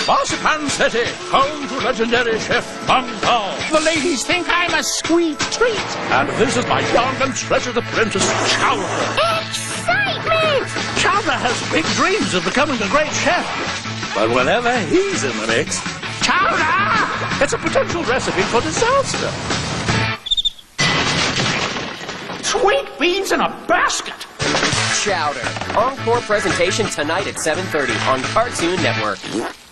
Marzipan City, home to legendary Chef Mangao. The ladies think I'm a sweet treat. And this is my young and treasured apprentice, Chowder. Excitement! Chowder has big dreams of becoming a great chef. But whenever he's in the mix, Chowder! It's a potential recipe for disaster. Sweet beans in a basket. Chowder. Encore presentation tonight at 7:30 on Cartoon Network.